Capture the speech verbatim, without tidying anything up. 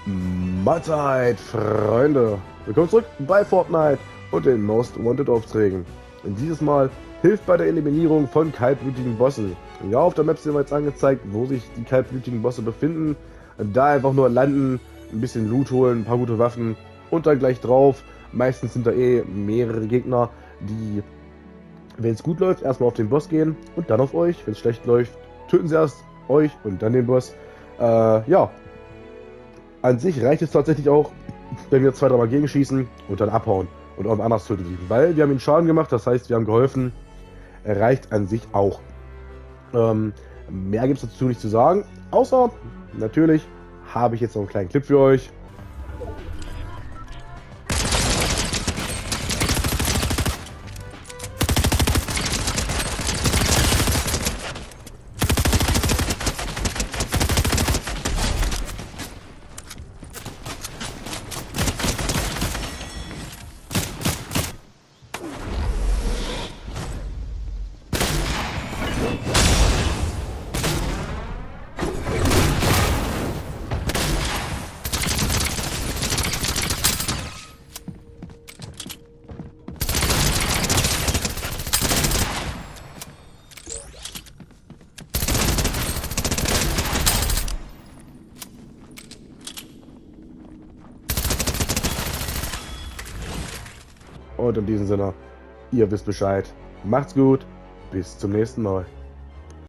Mahlzeit, Freunde! Willkommen zurück bei Fortnite und den Most Wanted Aufträgen. Und dieses Mal hilft bei der Eliminierung von kaltblütigen Bossen. Ja, auf der Map sind wir jetzt angezeigt, wo sich die kaltblütigen Bosse befinden. Da einfach nur landen, ein bisschen Loot holen, ein paar gute Waffen und dann gleich drauf. Meistens sind da eh mehrere Gegner, die, wenn es gut läuft, erstmal auf den Boss gehen und dann auf euch. Wenn es schlecht läuft, töten sie erst euch und dann den Boss. Äh, ja. An sich reicht es tatsächlich auch, wenn wir zwei, dreimal gegenschießen und dann abhauen und irgendwo anders töten. Weil wir haben ihnen Schaden gemacht, das heißt, wir haben geholfen. Reicht an sich auch. Ähm, mehr gibt es dazu nicht zu sagen. Außer, natürlich, habe ich jetzt noch einen kleinen Clip für euch. Und in diesem Sinne, ihr wisst Bescheid. Macht's gut, bis zum nächsten Mal.